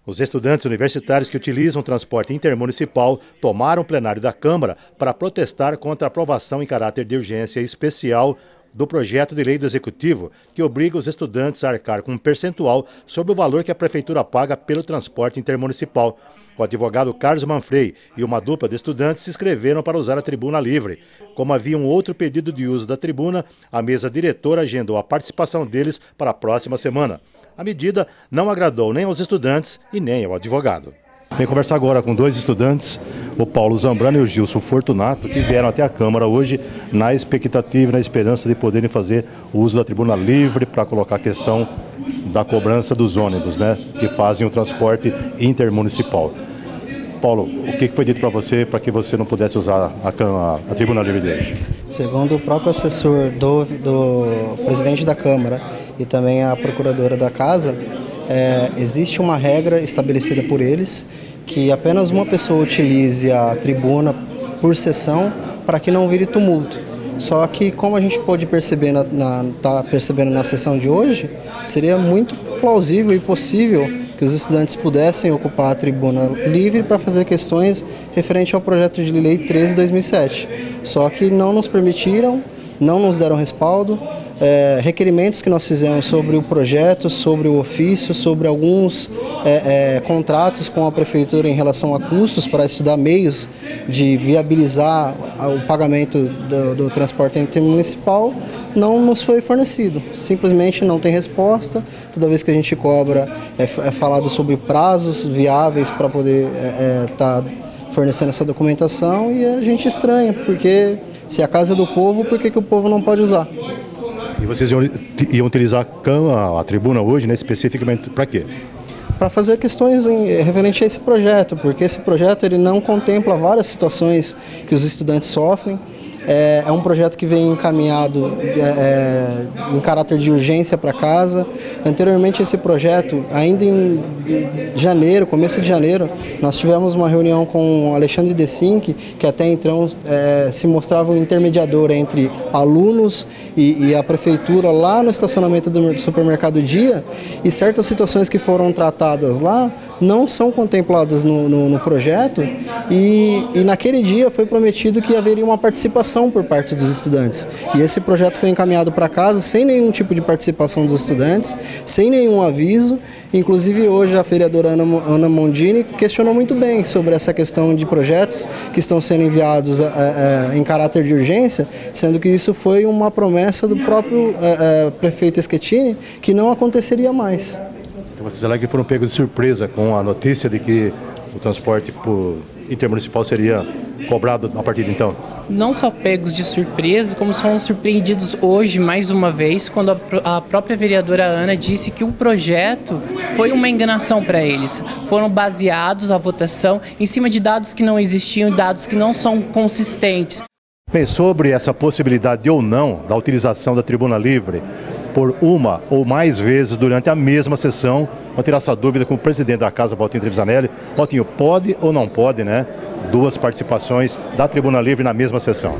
Os estudantes universitários que utilizam o transporte intermunicipal tomaram o plenário da Câmara para protestar contra a aprovação em caráter de urgência especial do projeto de lei do Executivo, que obriga os estudantes a arcar com um percentual sobre o valor que a Prefeitura paga pelo transporte intermunicipal. O advogado Carlos Manfrei e uma dupla de estudantes se inscreveram para usar a tribuna livre. Como havia um outro pedido de uso da tribuna, a mesa diretora agendou a participação deles para a próxima semana. A medida não agradou nem aos estudantes e nem ao advogado. Vem conversar agora com dois estudantes, o Paulo Zambrano e o Gilson Fortunato, que vieram até a Câmara hoje na expectativa e na esperança de poderem fazer o uso da tribuna livre para colocar a questão da cobrança dos ônibus, né, que fazem o transporte intermunicipal. Paulo, o que foi dito para você para que você não pudesse usar a tribuna livre de hoje? Segundo o próprio assessor do presidente da Câmara e também a procuradora da Casa, existe uma regra estabelecida por eles que apenas uma pessoa utilize a tribuna por sessão para que não vire tumulto. Só que, como a gente pôde perceber tá percebendo na sessão de hoje, seria muito plausível e possível que os estudantes pudessem ocupar a tribuna livre para fazer questões referente ao projeto de lei 13/2007. Só que não nos permitiram, não nos deram respaldo. Requerimentos que nós fizemos sobre o projeto, sobre o ofício, sobre alguns contratos com a Prefeitura em relação a custos para estudar meios de viabilizar o pagamento do transporte intermunicipal, não nos foi fornecido. Simplesmente não tem resposta. Toda vez que a gente cobra, é falado sobre prazos viáveis para poder estar fornecendo essa documentação, e a gente estranha, porque se a casa é do povo, por que o povo não pode usar? E vocês iam utilizar a tribuna hoje, né, especificamente para quê? Para fazer questões referente a esse projeto, porque esse projeto ele não contempla várias situações que os estudantes sofrem. É um projeto que vem encaminhado em caráter de urgência para casa. Anteriormente, esse projeto, ainda em janeiro, começo de janeiro, nós tivemos uma reunião com o Alexandre Desink, que até então se mostrava um intermediador entre alunos e a Prefeitura lá no estacionamento do supermercado Dia, e certas situações que foram tratadas lá não são contempladas no projeto, e naquele dia foi prometido que haveria uma participação por parte dos estudantes. E esse projeto foi encaminhado para casa sem nenhum tipo de participação dos estudantes, sem nenhum aviso. Inclusive hoje a vereadora Ana Mondini questionou muito bem sobre essa questão de projetos que estão sendo enviados em caráter de urgência, sendo que isso foi uma promessa do próprio prefeito Schettini, que não aconteceria mais. Vocês alegam que foram pegos de surpresa com a notícia de que o transporte intermunicipal seria cobrado a partir de então? Não só pegos de surpresa, como fomos surpreendidos hoje, mais uma vez, quando a própria vereadora Ana disse que o projeto foi uma enganação para eles. Foram baseados a votação em cima de dados que não existiam, dados que não são consistentes. Bem, sobre essa possibilidade ou não da utilização da tribuna livre por uma ou mais vezes durante a mesma sessão, vou tirar essa dúvida com o presidente da Casa, Valtinho Trevisanelli. Valtinho, pode ou não pode, né, duas participações da tribuna livre na mesma sessão?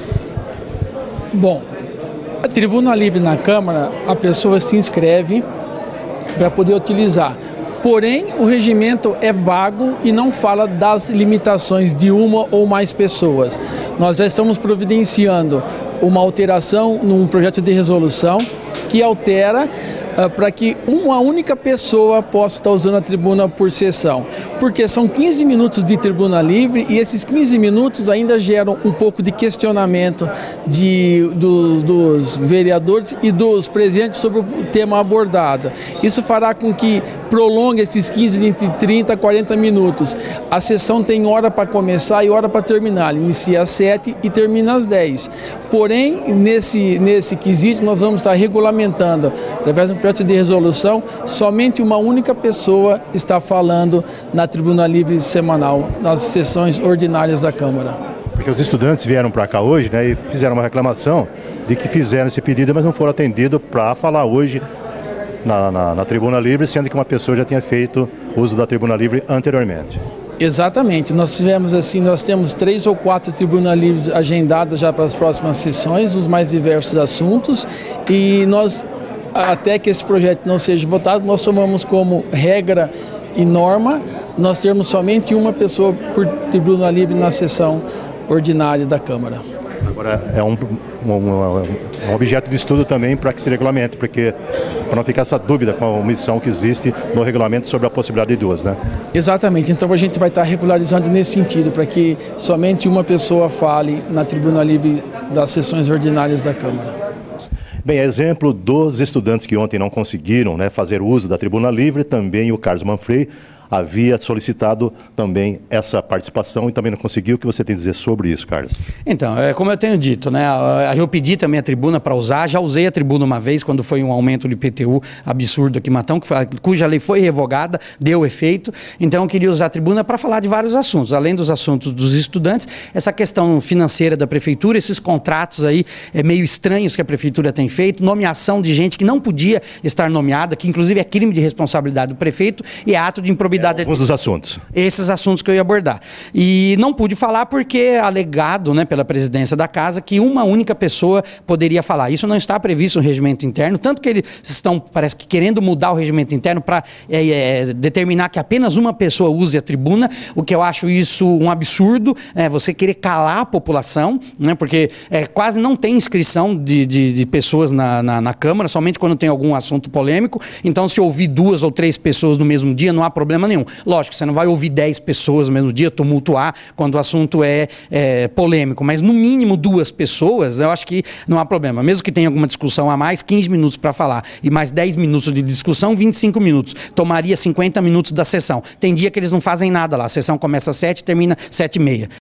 Bom, a tribuna livre na Câmara, a pessoa se inscreve para poder utilizar. Porém, o regimento é vago e não fala das limitações de uma ou mais pessoas. Nós já estamos providenciando uma alteração num projeto de resolução que altera para que uma única pessoa possa estar usando a tribuna por sessão. Porque são 15 minutos de tribuna livre e esses 15 minutos ainda geram um pouco de questionamento dos vereadores e dos presentes sobre o tema abordado. Isso fará com que prolongue esses 15 entre 30 a 40 minutos. A sessão tem hora para começar e hora para terminar. Inicia às 7 e termina às 10. Porém, nesse quesito, nós vamos estar regulamentando, através do projeto de resolução, somente uma única pessoa está falando na tribuna livre semanal, nas sessões ordinárias da Câmara. Porque os estudantes vieram para cá hoje, né, e fizeram uma reclamação de que fizeram esse pedido, mas não foram atendidos para falar hoje na tribuna livre, sendo que uma pessoa já tinha feito uso da tribuna livre anteriormente. Exatamente, nós temos 3 ou 4 tribunas livres agendadas já para as próximas sessões, os mais diversos assuntos, e nós, até que esse projeto não seja votado, nós tomamos como regra e norma nós termos somente uma pessoa por tribuna livre na sessão ordinária da Câmara. Agora, é um objeto de estudo também para que se regulamente, porque para não ficar essa dúvida com a omissão que existe no regulamento sobre a possibilidade de duas, né? Exatamente, então a gente vai estar regularizando nesse sentido, para que somente uma pessoa fale na tribuna livre das sessões ordinárias da Câmara. Bem, exemplo dos estudantes que ontem não conseguiram, né, fazer uso da tribuna livre, também o Carlos Manfrey havia solicitado também essa participação e também não conseguiu. O que você tem a dizer sobre isso, Carlos? Então, como eu tenho dito, né, eu pedi também a tribuna para usar, já usei a tribuna uma vez quando foi um aumento de IPTU absurdo aqui em Matão, cuja lei foi revogada, deu efeito, então eu queria usar a tribuna para falar de vários assuntos, além dos assuntos dos estudantes, essa questão financeira da prefeitura, esses contratos aí meio estranhos que a prefeitura tem feito, nomeação de gente que não podia estar nomeada, que inclusive é crime de responsabilidade do prefeito e é ato de improbidade. Alguns dos assuntos. Esses assuntos que eu ia abordar. E não pude falar porque é alegado, né, pela presidência da casa que uma única pessoa poderia falar. Isso não está previsto no regimento interno, tanto que eles estão, parece que, querendo mudar o regimento interno para determinar que apenas uma pessoa use a tribuna, o que eu acho isso um absurdo, você querer calar a população, né, porque quase não tem inscrição de pessoas na Câmara, somente quando tem algum assunto polêmico. Então, se ouvir 2 ou 3 pessoas no mesmo dia, não há problema nenhum. Lógico, você não vai ouvir 10 pessoas no mesmo dia, tumultuar quando o assunto é polêmico, mas no mínimo 2 pessoas, eu acho que não há problema. Mesmo que tenha alguma discussão a mais, 15 minutos para falar e mais 10 minutos de discussão, 25 minutos. Tomaria 50 minutos da sessão. Tem dia que eles não fazem nada lá, a sessão começa às 7 e termina às 7h30.